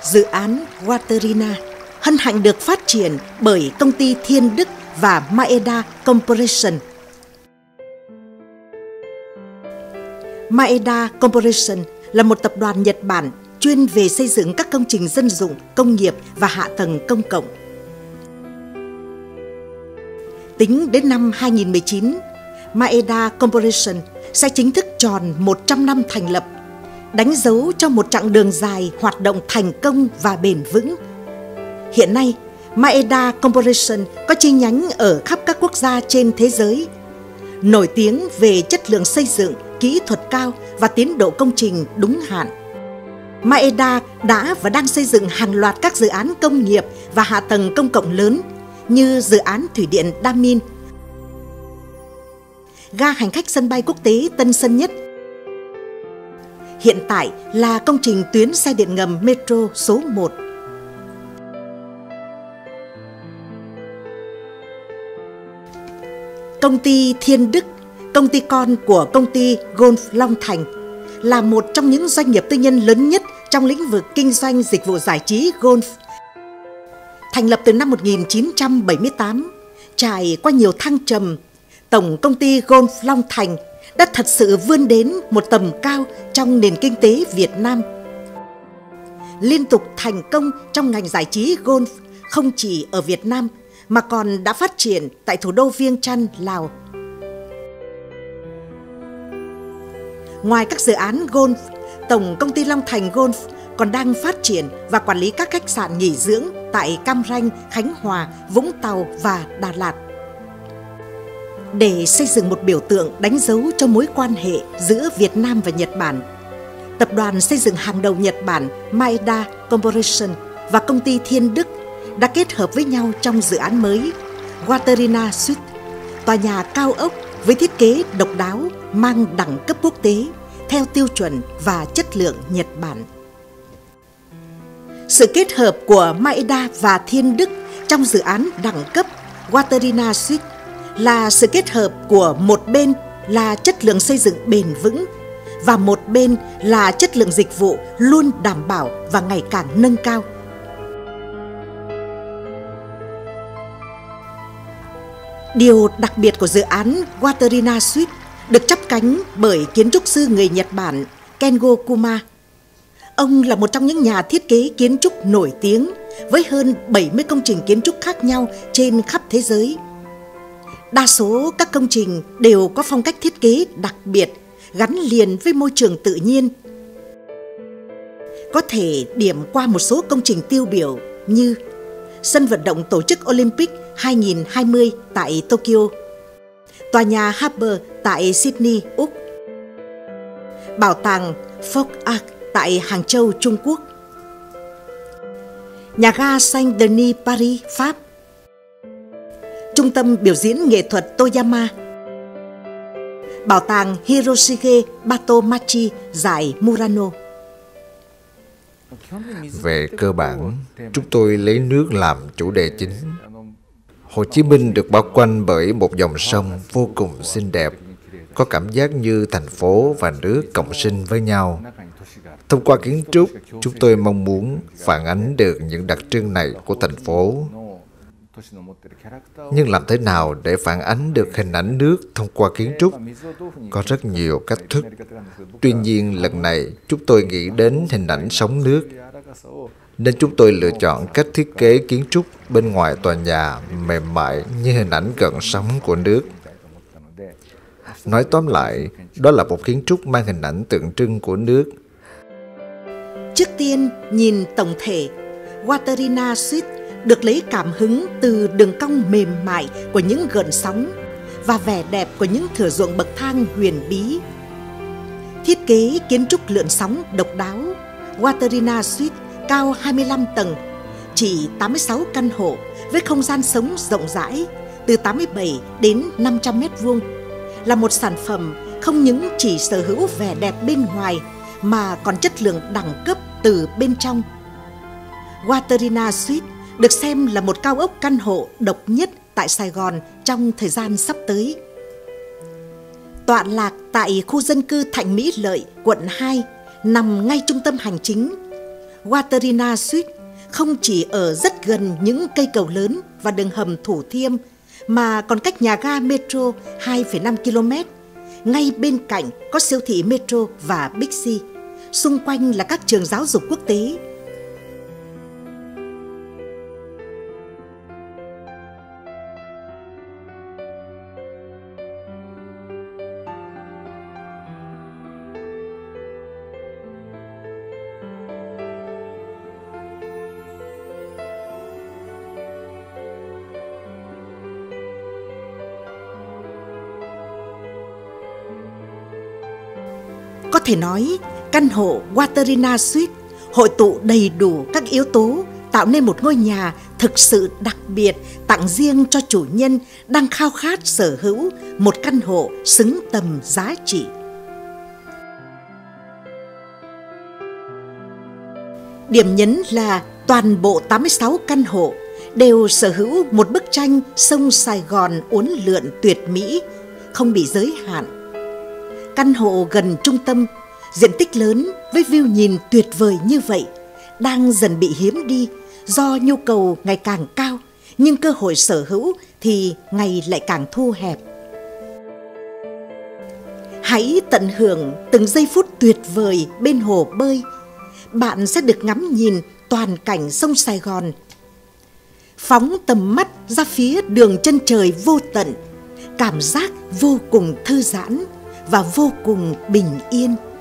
Dự án Waterina hân hạnh được phát triển bởi công ty Thiên Đức và Maeda Corporation. Maeda Corporation là một tập đoàn Nhật Bản chuyên về xây dựng các công trình dân dụng, công nghiệp và hạ tầng công cộng. Tính đến năm 2019, Maeda Corporation sẽ chính thức tròn 100 năm thành lập, đánh dấu cho một chặng đường dài hoạt động thành công và bền vững. Hiện nay, Maeda Corporation có chi nhánh ở khắp các quốc gia trên thế giới, nổi tiếng về chất lượng xây dựng, kỹ thuật cao và tiến độ công trình đúng hạn. Maeda đã và đang xây dựng hàng loạt các dự án công nghiệp và hạ tầng công cộng lớn như dự án thủy điện Damin, ga hành khách sân bay quốc tế Tân Sơn Nhất. Hiện tại là công trình tuyến xe điện ngầm Metro số 1. Công ty Thiên Đức, công ty con của công ty Golf Long Thành, là một trong những doanh nghiệp tư nhân lớn nhất trong lĩnh vực kinh doanh dịch vụ giải trí golf. Thành lập từ năm 1978, trải qua nhiều thăng trầm, Tổng công ty Golf Long Thành đã thật sự vươn đến một tầm cao trong nền kinh tế Việt Nam. Liên tục thành công trong ngành giải trí golf không chỉ ở Việt Nam mà còn đã phát triển tại thủ đô Viêng Chăn, Lào. Ngoài các dự án golf, Tổng công ty Long Thành Golf còn đang phát triển và quản lý các khách sạn nghỉ dưỡng tại Cam Ranh, Khánh Hòa, Vũng Tàu và Đà Lạt. Để xây dựng một biểu tượng đánh dấu cho mối quan hệ giữa Việt Nam và Nhật Bản, tập đoàn xây dựng hàng đầu Nhật Bản Maeda Corporation và công ty Thiên Đức đã kết hợp với nhau trong dự án mới Waterina Suite, tòa nhà cao ốc với thiết kế độc đáo mang đẳng cấp quốc tế theo tiêu chuẩn và chất lượng Nhật Bản. Sự kết hợp của Maeda và Thiên Đức trong dự án đẳng cấp Waterina Suite là sự kết hợp của một bên là chất lượng xây dựng bền vững và một bên là chất lượng dịch vụ luôn đảm bảo và ngày càng nâng cao. Điều đặc biệt của dự án Waterina Suite được chắp cánh bởi kiến trúc sư người Nhật Bản Kengo Kuma. Ông là một trong những nhà thiết kế kiến trúc nổi tiếng với hơn 70 công trình kiến trúc khác nhau trên khắp thế giới. Đa số các công trình đều có phong cách thiết kế đặc biệt, gắn liền với môi trường tự nhiên. Có thể điểm qua một số công trình tiêu biểu như sân vận động tổ chức Olympic 2020 tại Tokyo, tòa nhà Harbour tại Sydney, Úc, bảo tàng Folk Art tại Hàng Châu, Trung Quốc, nhà ga Saint-Denis, Paris, Pháp, trung tâm biểu diễn nghệ thuật Toyama, bảo tàng Hiroshige Batomachi giải Murano. Về cơ bản, chúng tôi lấy nước làm chủ đề chính. Hồ Chí Minh được bao quanh bởi một dòng sông vô cùng xinh đẹp, có cảm giác như thành phố và nước cộng sinh với nhau. Thông qua kiến trúc, chúng tôi mong muốn phản ánh được những đặc trưng này của thành phố. Nhưng làm thế nào để phản ánh được hình ảnh nước thông qua kiến trúc? Có rất nhiều cách thức. Tuy nhiên, lần này chúng tôi nghĩ đến hình ảnh sóng nước, nên chúng tôi lựa chọn cách thiết kế kiến trúc bên ngoài tòa nhà mềm mại như hình ảnh gợn sóng của nước. Nói tóm lại, đó là một kiến trúc mang hình ảnh tượng trưng của nước. Trước tiên, nhìn tổng thể, Waterina Suite được lấy cảm hứng từ đường cong mềm mại của những gợn sóng và vẻ đẹp của những thửa ruộng bậc thang huyền bí. Thiết kế kiến trúc lượn sóng độc đáo, Waterina Suite cao 25 tầng, chỉ 86 căn hộ với không gian sống rộng rãi từ 87 đến 500 mét vuông, là một sản phẩm không những chỉ sở hữu vẻ đẹp bên ngoài mà còn chất lượng đẳng cấp từ bên trong. Waterina Suite được xem là một cao ốc căn hộ độc nhất tại Sài Gòn trong thời gian sắp tới. Tọa lạc tại khu dân cư Thạnh Mỹ Lợi, quận 2, nằm ngay trung tâm hành chính, Waterina Suite không chỉ ở rất gần những cây cầu lớn và đường hầm Thủ Thiêm, mà còn cách nhà ga metro 2,5 km. Ngay bên cạnh có siêu thị metro và Bixi. Xung quanh là các trường giáo dục quốc tế. Có thể nói, căn hộ Waterina Suite hội tụ đầy đủ các yếu tố tạo nên một ngôi nhà thực sự đặc biệt tặng riêng cho chủ nhân đang khao khát sở hữu một căn hộ xứng tầm giá trị. Điểm nhấn là toàn bộ 86 căn hộ đều sở hữu một bức tranh sông Sài Gòn uốn lượn tuyệt mỹ, không bị giới hạn. Căn hộ gần trung tâm, diện tích lớn với view nhìn tuyệt vời như vậy đang dần bị hiếm đi do nhu cầu ngày càng cao, nhưng cơ hội sở hữu thì ngày lại càng thu hẹp. Hãy tận hưởng từng giây phút tuyệt vời bên hồ bơi. Bạn sẽ được ngắm nhìn toàn cảnh sông Sài Gòn. Phóng tầm mắt ra phía đường chân trời vô tận, cảm giác vô cùng thư giãn và vô cùng bình yên.